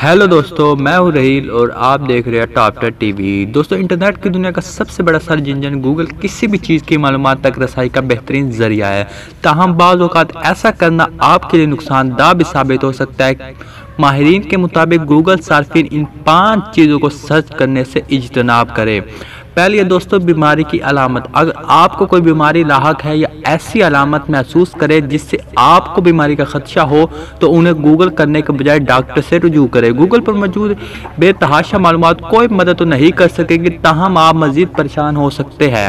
Hello دوستو، میں ہوں رحیل اور آپ دیکھ رہے ہیں ٹاپ 10 ٹی وی۔ دوستو، انٹرنیٹ کی دنیا کا سب سے بڑا سرچ انجن گوگل کسی بھی چیز کی معلومات تک رسائی کا بہترین ذریعہ ہے۔ تاہم بعض اوقات ایسا کرنا آپ کے لیے نقصان دہ بھی ثابت ہو سکتا ہے۔ ماہرین کے مطابق گوگل صارفین ان 5 چیزوں کو سرچ کرنے سے اجتناب کرے۔ پہلی ہے دوستو، بیماری کی علامت۔ اگر آپ کو کوئی بیماری لاحق ہے یا ایسی علامت محسوس کرے جس سے آپ کو بیماری کا خدشہ ہو تو انہیں گوگل کرنے کے بجائے ڈاکٹر سے رجوع کرے۔ گوگل پر موجود بے تحاشا معلومات کوئی مدد تو نہیں کر سکے گی، تاہم آپ مزید پریشان ہو سکتے ہیں۔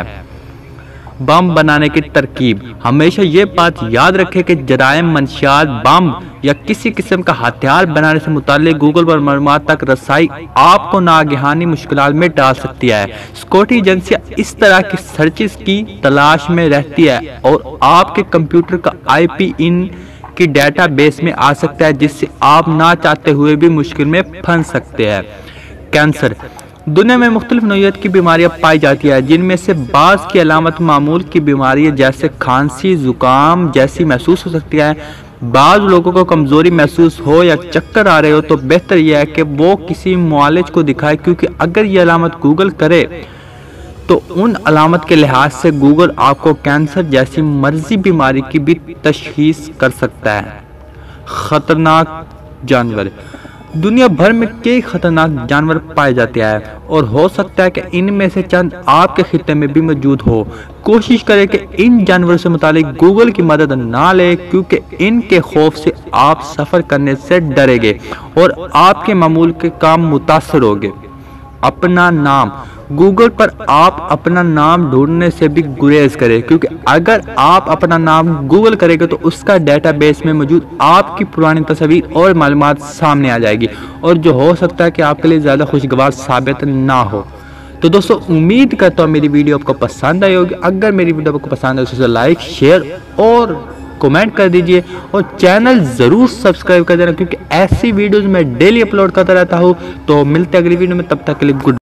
بم بنانے کی ترکیب۔ ہمیشہ یہ بات یاد رکھیں کہ جرائم منشیات، بم یا کسی قسم کا ہتھیار بنانے سے متعلق گوگل پر معلومات تک رسائی آپ کو ناگہانی مشکلات میں ڈال سکتی ہے۔ سیکورٹی ایجنسیاں اس طرح کی سرچز کی تلاش میں رہتی ہے اور آپ کے کمپیوٹر کا IP ان کی ڈیٹا بیس میں آ سکتا ہے، جس سے آپ نہ چاہتے ہوئے بھی مشکل میں پھنس سکتے ہیں۔ کینسر۔ دنیا میں مختلف نوعیت کی بیماریاں پائی جاتی ہیں، جن میں سے بعض کی علامت معمول کی بیماری جیسے کھانسی، زکام جیسی محسوس ہو سکتی ہے۔ بعض لوگوں کو کمزوری محسوس ہو یا چکر آ رہے ہو تو بہتر یہ ہے کہ وہ کسی معالج کو دکھائے، کیونکہ اگر یہ علامت گوگل کرے تو ان علامت کے لحاظ سے گوگل آپ کو کینسر جیسی مرضی بیماری کی بھی تشخیص کر سکتا ہے۔ خطرناک جانور۔ دنیا بھر میں کئی خطرناک جانور پائے جاتے ہیں اور ہو سکتا ہے کہ ان میں سے چند آپ کے خطے میں بھی موجود ہو۔ کوشش کریں کہ ان جانوروں سے متعلق گوگل کی مدد نہ لیں، کیونکہ ان کے خوف سے آپ سفر کرنے سے ڈریں گے اور آپ کے معمول کے کام متاثر ہوگے۔ اپنا نام۔ گوگل پر آپ اپنا نام ڈھونڈنے سے بھی گریز کریں، کیونکہ اگر آپ اپنا نام گوگل کریں گے تو اس کا ڈیٹا بیس میں موجود آپ کی پرانی تصاویر اور معلومات سامنے آ جائے گی، اور جو ہو سکتا ہے کہ آپ کے لیے زیادہ خوشگوار ثابت نہ ہو۔ تو دوستو، امید کرتا ہوں میری ویڈیو آپ کو پسند آئی ہوگی۔ اگر میری ویڈیو آپ کو پسند آئی تو اسے لائک، شیئر اور کمنٹ کر دیجئے، اور چینل ضرور سبسکرائب کر دینا، کیونکہ ایسی ویڈیوز میں ڈیلی اپلوڈ کرتا رہتا ہوں۔ تو ملتے ہیں اگلی ویڈیو میں، تب تک کے لیے گڈ